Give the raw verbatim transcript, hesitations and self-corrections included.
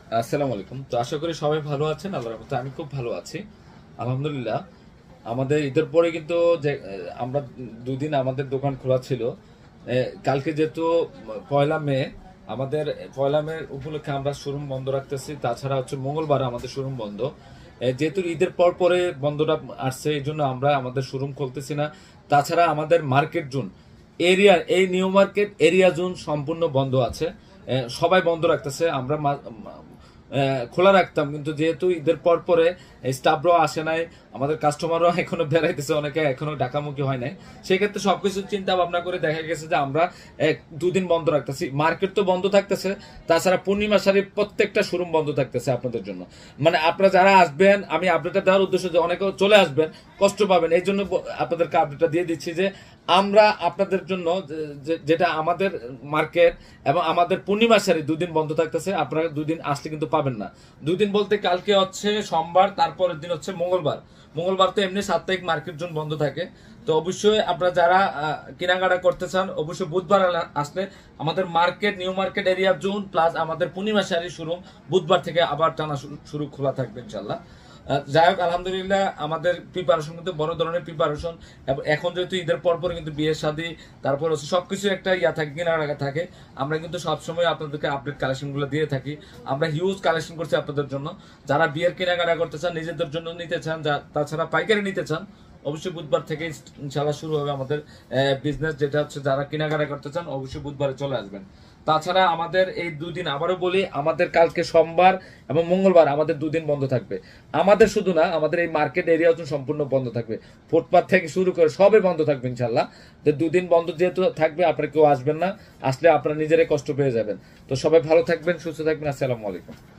আসসালামু আলাইকুম। তো আশা করি সবাই ভালো আছেন। আল্লাহর রহমতে আমি খুব ভালো আছি, আলহামদুলিল্লাহ। আমাদের ঈদের পরে কিন্তু যে আমরা দুদিন আমাদের দোকান খোলা ছিল। এ, কালকে যেহেতু পয়লা মে, আমাদের পয়লা মে উপলক্ষে আমরা শোরুম বন্ধ রাখতেছি। তাছাড়া হচ্ছে মঙ্গলবার আমাদের শোরুম বন্ধ। এ, যেহেতু ঈদের পর পরে বন্ধটা আসছে, এই জন্য আমরা আমাদের শোরুম খুলতেছি না। তাছাড়া আমাদের মার্কেট জোন এরিয়া, এই নিউ মার্কেট এরিয়া জোন সম্পূর্ণ বন্ধ আছে। এ, সবাই বন্ধ রাখতেছে। আমরা মা- মা- আহ, খোলা রাখতাম, কিন্তু যেহেতু ঈদের পর পরে স্টাফরাও আসে নাই, আমাদের কাস্টমারও এখনো বেড়াইতেছে, অনেকে এখনো ঢাকামুখী হয় নাই। সেক্ষেত্রে সবকিছু চিন্তা ভাবনা করে দেখা গেছে যে আমরা এক দুদিন বন্ধ রাখতেছি। মার্কেট তো বন্ধ থাকতেছে, তাছাড়া পূর্ণিমা শাড়ির প্রত্যেকটা শোরুম বন্ধ থাকতেছে আপনাদের জন্য। মানে আপনারা যারা আসবেন, আমি আপডেটটা দেওয়ার উদ্দেশ্য যে অনেকে চলে আসবেন, কষ্ট পাবেন, এই জন্য ব- আপনাদেরকে আপডেটটা দিয়ে দিচ্ছি যে আমরা আপনাদের জন্য যে- যে- যেটা আমাদের মার্কেট এবং আমাদের পূর্ণিমা শাড়ি দুদিন বন্ধ থাকতেছে। আপনারা দুদিন আসলে কিন্তু পাবেন না। দুদিন বলতে কালকে হচ্ছে সোমবার, তারপরের দিন হচ্ছে মঙ্গলবার। মঙ্গলবার তো এমনি সাপ্তাহিক মার্কেট জোন বন্ধ থাকে। তো অবশ্যই আপনারা যারা আহ, কেনাকাটা করতে চান, অবশ্যই বুধবার আলা- আসলে আমাদের market, new market area zone plus আমাদের পূর্ণিমা শাড়ি শোরুম বুধবার থেকে আবার টানা শুরু শুরু খোলা থাকবে ইনশাল্লাহ। আহ, যাই হোক, আলহামদুলিল্লাহ আমাদের প্রিপারেশন কিন্তু বড় ধরনের প্রিপারেশন। এখন যেহেতু ঈদের পর পর কিন্তু বিয়ে শাদী, তারপর হচ্ছে সবকিছু একটা ইয়া থাকে, কেনাকাটা থাকে। আমরা কিন্তু সবসময় আপনাদেরকে আপডেট কালেকশন গুলো দিয়ে থাকি। আমরা হিউজ কালেকশন করছি আপনাদের জন্য। যারা বিয়ের কেনাকাটা করতে চান, নিজেদের জন্য নিতে চান, যা- তাছাড়া পাইকারি নিতে চান, অবশ্যই বুধবার থেকে ইনশাল্লাহ শুরু হবে আমাদের বিজনেস, যেটা হচ্ছে যারা কেনাকাটা করতে চান অবশ্যই বুধবারে চলে আসবেন। তাছাড়া আমাদের এই দুদিন, আবারও বলি, আমাদের কালকে সোমবার এবং মঙ্গলবার আমাদের দুদিন বন্ধ থাকবে। আমাদের শুধু না, আমাদের এই মার্কেট এরিয়াও সম্পূর্ণ বন্ধ থাকবে। ফুটপাথ থেকে শুরু করে সবে বন্ধ থাকবে ইনশাল্লাহ। তো দুদিন বন্ধ যেহেতু থাকবে, আপনারা কেউ আসবেন না, আসলে আপনারা নিজেরাই কষ্ট পেয়ে যাবেন। তো সবাই ভালো থাকবেন, সুস্থ থাকবেন। আসসালামু আলাইকুম।